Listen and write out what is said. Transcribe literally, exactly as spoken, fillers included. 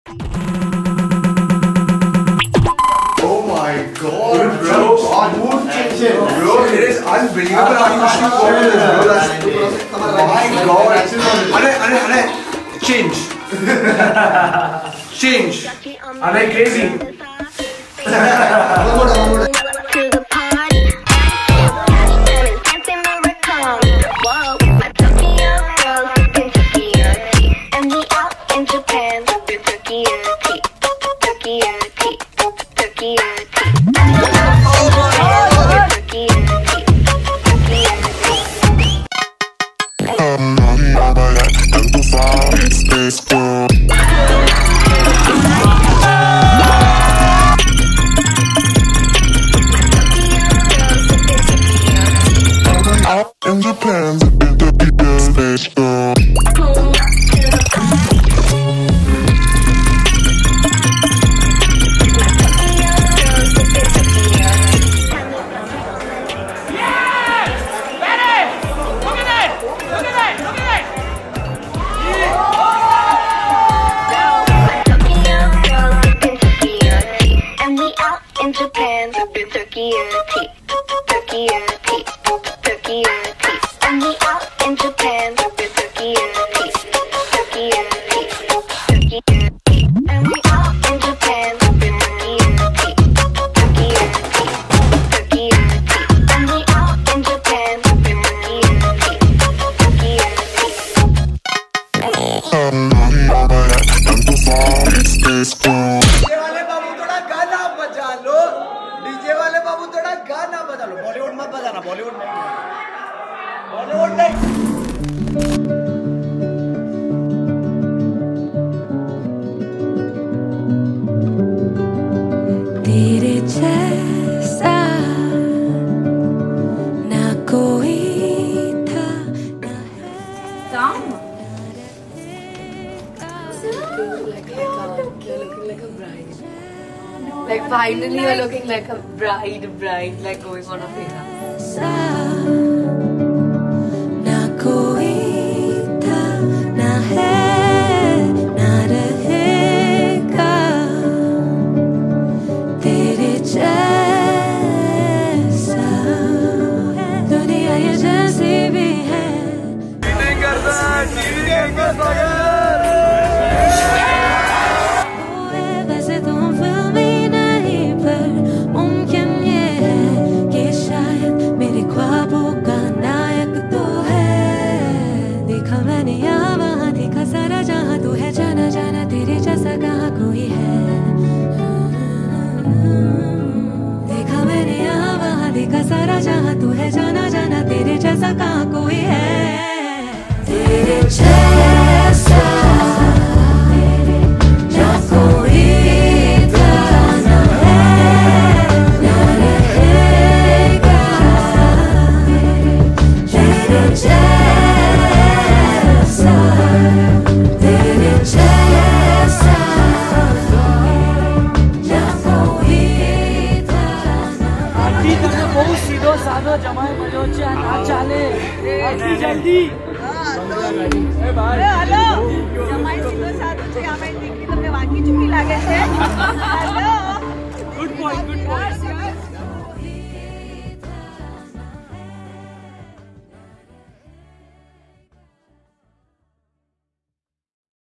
Oh my god, bro! Mood changes, bro. It is unbelievable how you shoot photos, bro. That's my god. Anay, Anay, Anay, change. Change. Anay crazy. In Japan, the people space girl. In Japan, the Turkey, Turkey, Turkey, Turkey, and we out in Japan, the Turkey, Turkey, Turkey, Turkey, and we out in Japan, the Turkey, Turkey, Turkey, and we out in Japan, the Turkey, Turkey, Turkey. DJ वाले बाबू थोड़ा गाना बजा लो बॉलीवुड मत बजाना बॉलीवुड नहीं बॉलीवुड नहीं तेरे जैसा ना कोई था ना है Down. Like finally you're looking like a bride, bride, like going on a henna. ना कोई था ना है ना रहेगा तेरे जैसा दुनिया ये जैसी भी है चीटिंग करता चीटिंग करता कोई है देखा मैंने यहाँ वहाँ देखा सारा जहाँ तू है जाना जाना तेरे जैसा कहाँ कोई है